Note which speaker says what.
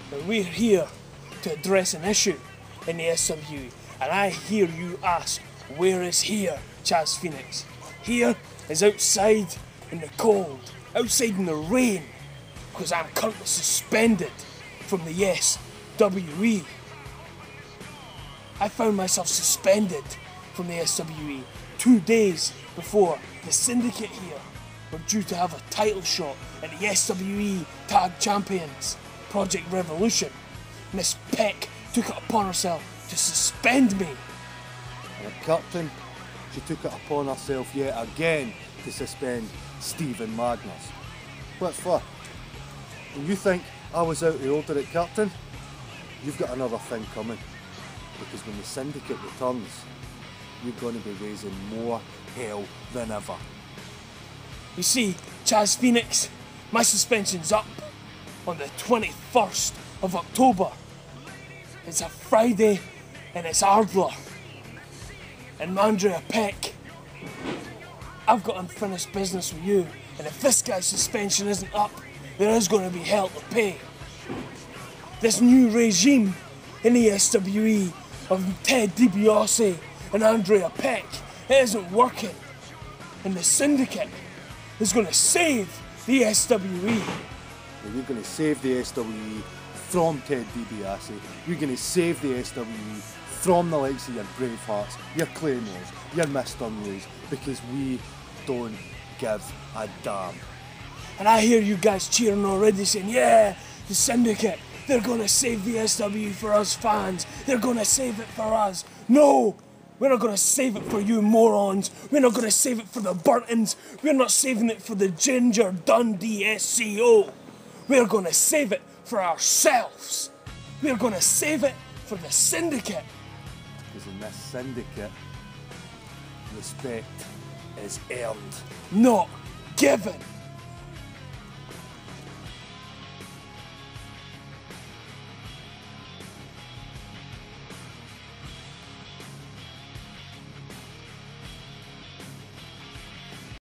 Speaker 1: But we're here to address an issue in the SWE, and I hear you ask, where is here, Chaz Phoenix? Here is outside in the cold, outside in the rain, because I'm currently suspended from the SWE. I found myself suspended from the SWE 2 days before the Syndicate here were due to have a title shot at the SWE Tag Champions, Project Revolution. Miss Peck took it upon herself to suspend me.
Speaker 2: And the captain, she took it upon herself yet again to suspend Stephen Magners. What for? And you think I was out to order it, Captain? You've got another thing coming. Because when the Syndicate returns, you're going to be raising more hell than ever.
Speaker 1: You see, Chaz Phoenix, my suspension's up on the 21st of October. It's a Friday and it's Ardler. And Andrea Peck, I've got unfinished business with you, and if this guy's suspension isn't up, there is going to be hell to pay. This new regime in the SWE of Ted Dibiase and Andrea Peck, it isn't working. And the Syndicate is going to save the SWE.
Speaker 2: Well, you're going to save the SWE from Ted Dibiase. You're going to save the SWE from the likes of your Bravehearts, your Claymores, your Mr. News, because we don't give a damn.
Speaker 1: And I hear you guys cheering already, saying, yeah, the Syndicate, they're going to save the SWE for us fans. They're going to save it for us. No, we're not going to save it for you morons. We're not going to save it for the Burtons. We're not saving it for the Ginger Dundee SCO. We're going to save it for ourselves. We're going to save it for the Syndicate.
Speaker 2: Because in this Syndicate, respect is earned.
Speaker 1: Not given.